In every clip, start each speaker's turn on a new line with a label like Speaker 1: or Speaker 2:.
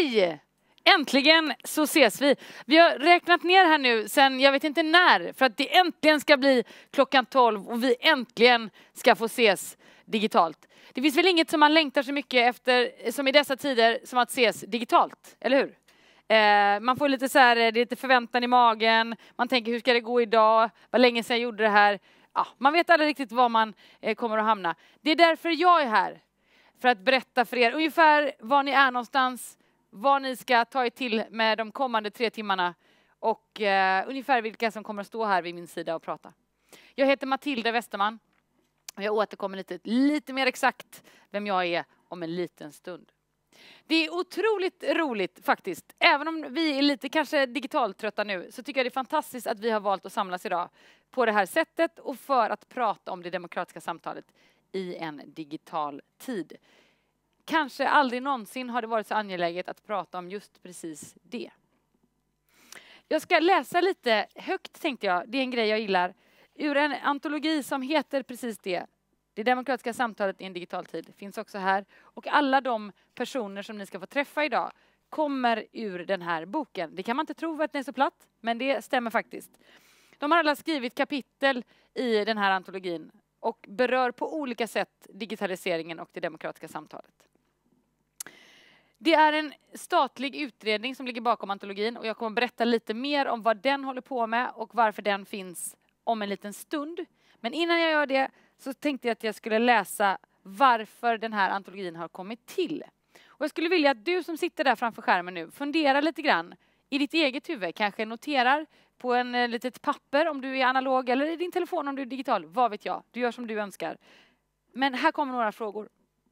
Speaker 1: Hej! Äntligen så ses vi. Vi har räknat ner här nu sen jag vet inte när. För att det äntligen ska bli klockan 12 och vi äntligen ska få ses digitalt. Det finns väl inget som man längtar så mycket efter som i dessa tider som att ses digitalt, eller hur? Man får lite så här, det är lite förväntan i magen. Man tänker hur ska det gå idag? Vad länge sedan jag gjorde det här? Ja, man vet aldrig riktigt var man kommer att hamna. Det är därför jag är här. För att berätta för er ungefär var ni är någonstans. Vad ni ska ta er till med de kommande 3 timmarna. Och ungefär vilka som kommer att stå här vid min sida och prata. Jag heter Matilda Westerman. Och jag återkommer lite mer exakt vem jag är om en liten stund. Det är otroligt roligt faktiskt. Även om vi är lite kanske digitalt trötta nu så tycker jag det är fantastiskt att vi har valt att samlas idag på det här sättet och för att prata om det demokratiska samtalet i en digital tid. Kanske aldrig någonsin har det varit så angeläget att prata om just precis det. Jag ska läsa lite högt tänkte jag, det är en grej jag gillar, ur en antologi som heter precis det. Det demokratiska samtalet i en digital tid finns också här. Och alla de personer som ni ska få träffa idag kommer ur den här boken. Det kan man inte tro att den är så platt, men det stämmer faktiskt. De har alla skrivit kapitel i den här antologin och berör på olika sätt digitaliseringen och det demokratiska samtalet. Det är en statlig utredning som ligger bakom antologin och jag kommer berätta lite mer om vad den håller på med och varför den finns om en liten stund. Men innan jag gör det så tänkte jag att jag skulle läsa varför den här antologin har kommit till. Och jag skulle vilja att du som sitter där framför skärmen nu funderar lite grann i ditt eget huvud. Kanske noterar på en litet papper om du är analog eller i din telefon om du är digital. Vad vet jag? Du gör som du önskar. Men här kommer några frågor.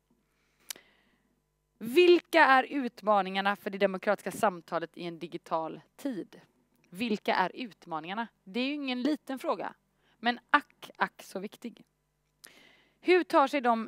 Speaker 1: Vilka är utmaningarna för det demokratiska samtalet i en digital tid? Vilka är utmaningarna? Det är ju ingen liten fråga. Men ack så viktig. Hur tar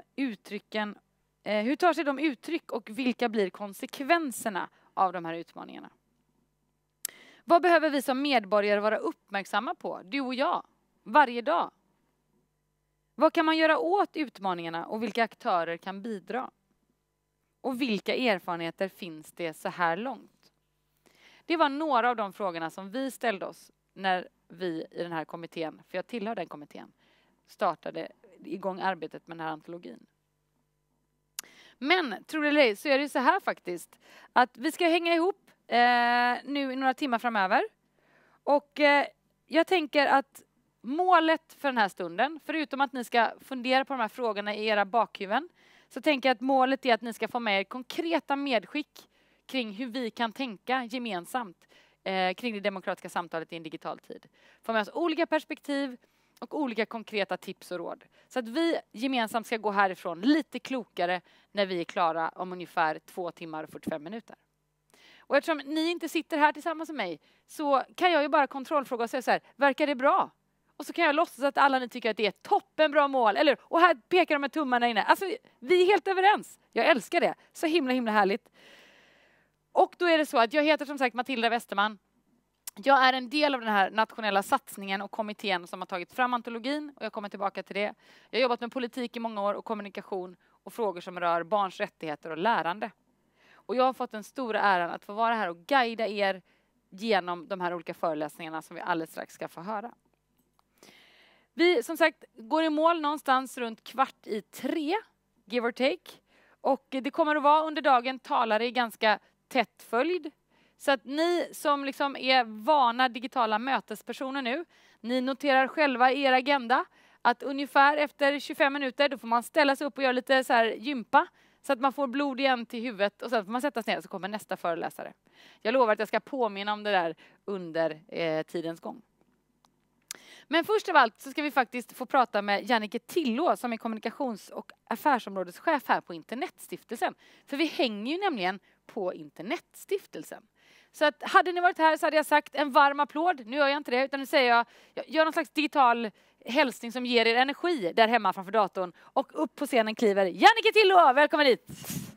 Speaker 1: sig de uttryck och vilka blir konsekvenserna av de här utmaningarna? Vad behöver vi som medborgare vara uppmärksamma på, du och jag, varje dag? Vad kan man göra åt utmaningarna och vilka aktörer kan bidra? Och vilka erfarenheter finns det så här långt? Det var några av de frågorna som vi ställde oss när vi i den här kommittén, för jag tillhör den kommittén, startade igång arbetet med den här antologin. Men tror det eller ej så är det så här faktiskt att vi ska hänga ihop nu i några timmar framöver. Och jag tänker att målet för den här stunden, förutom att ni ska fundera på de här frågorna i era bakhuvuden, så tänker jag att målet är att ni ska få med er konkreta medskick kring hur vi kan tänka gemensamt kring det demokratiska samtalet i en digital tid. Få med oss olika perspektiv och olika konkreta tips och råd. Så att vi gemensamt ska gå härifrån lite klokare när vi är klara om ungefär 2 timmar och 45 minuter. Och eftersom ni inte sitter här tillsammans med mig så kan jag ju bara kontrollfråga och säga så här, verkar det bra? Och så kan jag låtsas att alla ni tycker att det är ett toppenbra mål. Eller, och här pekar de med tummarna inne. Alltså, vi är helt överens. Jag älskar det. Så himla härligt. Och då är det så att jag heter som sagt Matilda Westerman. Jag är en del av den här nationella satsningen och kommittén som har tagit fram antologin. Och jag kommer tillbaka till det. Jag har jobbat med politik i många år och kommunikation och frågor som rör barns rättigheter och lärande. Och jag har fått den stora äran att få vara här och guida er genom de här olika föreläsningarna som vi alldeles strax ska få höra. Vi som sagt går i mål någonstans runt 2:15, give or take. Och det kommer att vara under dagen talare i ganska tätt följd. Så att ni som liksom är vana digitala mötespersoner nu, ni noterar själva i er agenda att ungefär efter 25 minuter då får man ställa sig upp och göra lite så här gympa. Så att man får blod igen till huvudet och sen får man sätta sig ner och så kommer nästa föreläsare. Jag lovar att jag ska påminna om det där under tidens gång. Men först av allt så ska vi faktiskt få prata med Jannike Tillå som är kommunikations- och affärsområdeschef här på Internetstiftelsen. För vi hänger ju nämligen på Internetstiftelsen. Så att hade ni varit här så hade jag sagt en varm applåd. Nu gör jag inte det utan nu säger jag gör någon slags digital hälsning som ger er energi där hemma framför datorn. Och upp på scenen kliver Jannike Tillå, välkommen dit!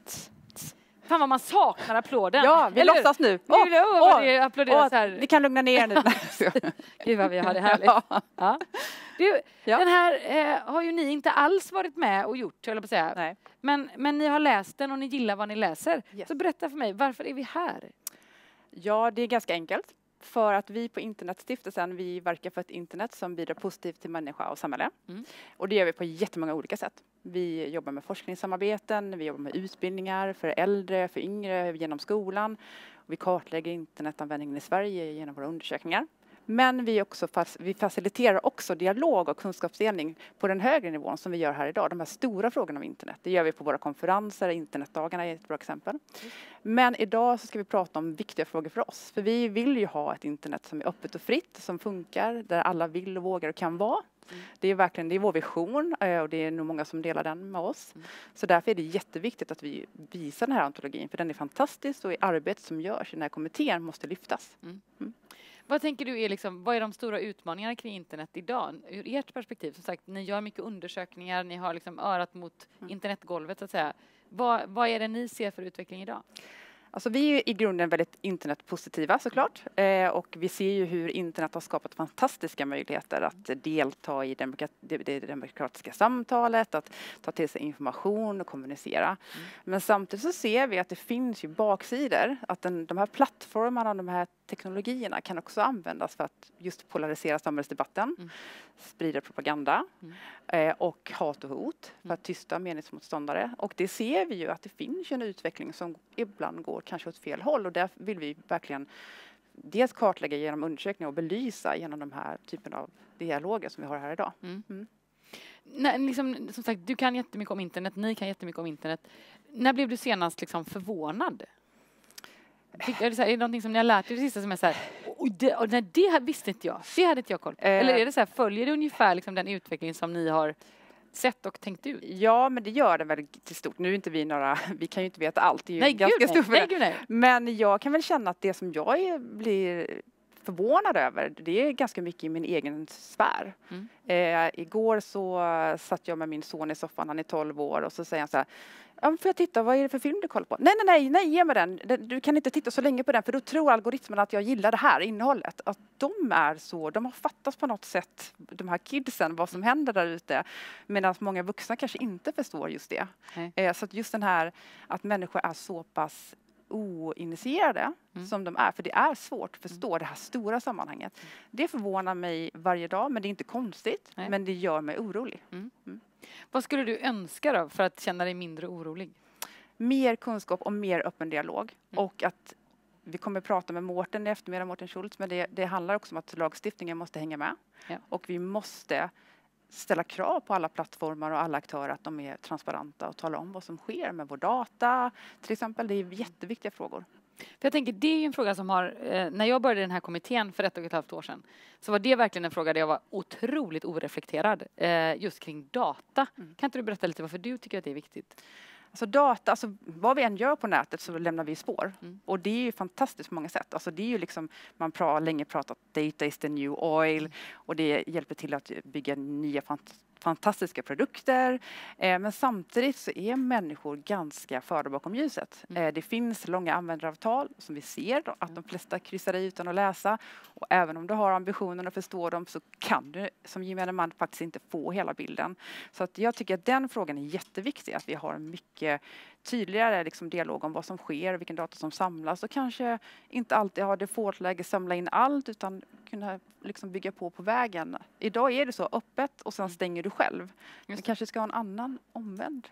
Speaker 1: Fan vad man saknar applåden.
Speaker 2: Ja, vi låtsas nu.
Speaker 1: Vi applåderar så här.
Speaker 2: Vi kan lugna ner nu.
Speaker 1: Gud vad vi har det härligt. Ja. Du,
Speaker 2: Ja.
Speaker 1: den här har ju ni inte alls varit med och gjort, höll jag på att säga.
Speaker 2: Nej.
Speaker 1: Men ni har läst den och ni gillar vad ni läser.
Speaker 2: Yes.
Speaker 1: Så berätta för mig, varför är vi här?
Speaker 2: Ja, det är ganska enkelt. För att vi på Internetstiftelsen, vi verkar för ett internet som bidrar positivt till människa och samhälle.
Speaker 1: Mm.
Speaker 2: Och det gör vi på jättemånga olika sätt. Vi jobbar med forskningssamarbeten, vi jobbar med utbildningar för äldre, för yngre, genom skolan. Vi kartlägger internetanvändningen i Sverige genom våra undersökningar. Men vi faciliterar också dialog och kunskapsdelning på den högre nivån som vi gör här idag. De här stora frågorna om internet. Det gör vi på våra konferenser, internetdagarna är ett bra exempel. Men idag så ska vi prata om viktiga frågor för oss. För vi vill ju ha ett internet som är öppet och fritt, som funkar, där alla vill och vågar och kan vara. Det är vår vision och det är nog många som delar den med oss. Så därför är det jätteviktigt att vi visar den här antologin, för den är fantastisk och i arbetet som görs i den här kommittén måste lyftas.
Speaker 1: Vad tänker du vad är de stora utmaningarna kring internet idag? Ur ert perspektiv, som sagt, ni gör mycket undersökningar, ni har örat mot internetgolvet så att säga. Vad är det ni ser för utveckling idag?
Speaker 2: Alltså vi är i grunden väldigt internetpositiva såklart. Och vi ser ju hur internet har skapat fantastiska möjligheter att delta i det demokratiska samtalet, att ta till sig information och kommunicera. Men samtidigt så ser vi att det finns ju baksidor, att de här plattformarna och de här teknologierna kan också användas för att just polarisera samhällsdebatten, sprida propaganda och hat och hot för att tysta meningsmotståndare. Och det ser vi ju att det finns en utveckling som ibland går kanske åt fel håll, och där vill vi verkligen dels kartlägga genom undersökningar och belysa genom de här typen av dialoger som vi har här idag.
Speaker 1: Nej, som sagt, du kan jättemycket om internet, ni kan jättemycket om internet. När blev du senast förvånad? Är det någonting som ni har lärt er det sista som är så här, det visste inte jag, det hade inte jag koll på. Eller är det så här, följer det ungefär den utveckling som ni har sett och tänkt ut?
Speaker 2: Ja, men det gör det väl till stort. Nu är inte vi kan ju inte veta allt. Det är ju
Speaker 1: nej,
Speaker 2: ganska stort.
Speaker 1: Nej.
Speaker 2: Men jag kan väl känna att det som jag blir förvånad över, det är ganska mycket i min egen sfär. Igår så satt jag med min son i soffan, han är 12 år, och så säger han så här: ja, får jag titta, vad är det för film du kollar på? Nej, ge mig den. Du kan inte titta så länge på den, för då tror algoritmen att jag gillar det här innehållet. Att de har fattat på något sätt, de här kidsen, vad som händer där ute. Medan många vuxna kanske inte förstår just det. Så att just den här, att människor är så pass oinitierade som de är, för det är svårt att förstå det här stora sammanhanget. Det förvånar mig varje dag, men det är inte konstigt. Men det gör mig orolig.
Speaker 1: Vad skulle du önska då för att känna dig mindre orolig?
Speaker 2: Mer kunskap och mer öppen dialog. Och att vi kommer prata med Mårten i eftermiddag, Mårten Schultz, men det handlar också om att lagstiftningen måste hänga med. Och vi måste ställa krav på alla plattformar och alla aktörer att de är transparenta och tala om vad som sker med vår data. Till exempel, det är jätteviktiga frågor.
Speaker 1: För jag tänker, det är ju en fråga som har, när jag började den här kommittén för 1,5 år sedan, så var det verkligen en fråga där jag var otroligt oreflekterad just kring data. Kan inte du berätta lite varför du tycker att det är viktigt?
Speaker 2: Alltså data, vad vi än gör på nätet så lämnar vi spår. Och det är ju fantastiskt på många sätt. Alltså det är ju man har länge pratat data is the new oil, och det hjälper till att bygga nya fantastiska produkter. Men samtidigt så är människor ganska förda bakom ljuset. Det finns långa användaravtal som vi ser att de flesta kryssar i utan att läsa. Och även om du har ambitionen att förstå dem så kan du som gemene man faktiskt inte få hela bilden. Så att jag tycker att den frågan är jätteviktig. Att vi har en mycket tydligare dialog om vad som sker och vilken data som samlas. Och kanske inte alltid ha defaultläge samla in allt, utan kunna bygga på vägen. Idag är det så öppet och sen stänger du själv. Vi kanske ska ha en annan omvänd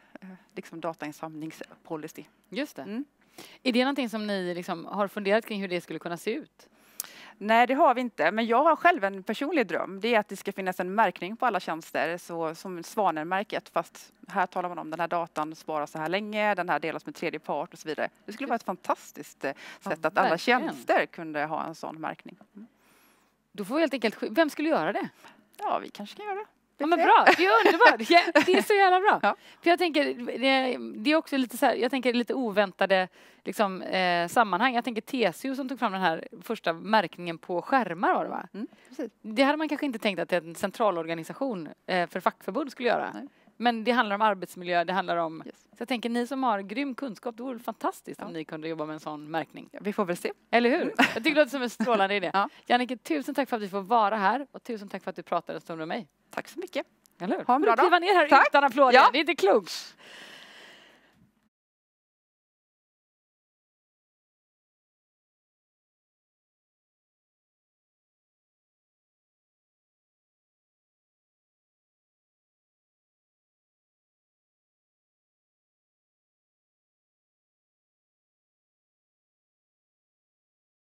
Speaker 2: datainsamlingspolicy.
Speaker 1: Just det. Är det någonting som ni har funderat kring hur det skulle kunna se ut?
Speaker 2: Nej, det har vi inte. Men jag har själv en personlig dröm. Det är att det ska finnas en märkning på alla tjänster, så som Svanen-märket. Fast här talar man om den här datan sparas så här länge, den här delas med tredje part och så vidare. Det skulle vara ett fantastiskt sätt att alla tjänster kunde ha en sån märkning.
Speaker 1: Då får vi helt enkelt, vem skulle göra det?
Speaker 2: Ja, vi kanske kan göra det.
Speaker 1: Ja, men bra, det är underbart. Det är så jävla bra.
Speaker 2: Ja.
Speaker 1: För jag tänker, det är också lite så här, jag tänker lite oväntade sammanhang. Jag tänker TCO som tog fram den här första märkningen på skärmar, var det va?
Speaker 2: Precis.
Speaker 1: Det hade man kanske inte tänkt att en centralorganisation för fackförbund skulle göra. Nej. Men det handlar om arbetsmiljö, det handlar om...
Speaker 2: Yes.
Speaker 1: Så jag tänker, ni som har grym kunskap, det vore fantastiskt om ni kunde jobba med en sån märkning.
Speaker 2: Ja, vi får väl se.
Speaker 1: Eller hur? Jag tycker det låter som en strålande idé. Jannike, tusen tack för att vi får vara här och tusen tack för att du pratade en stund med mig.
Speaker 2: Tack så mycket.
Speaker 1: Eller hur?
Speaker 2: Ha en bra
Speaker 1: kliva
Speaker 2: dag.
Speaker 1: ner här
Speaker 2: Tack.
Speaker 1: utan applåder.
Speaker 2: Ja.
Speaker 1: Det är inte klokt.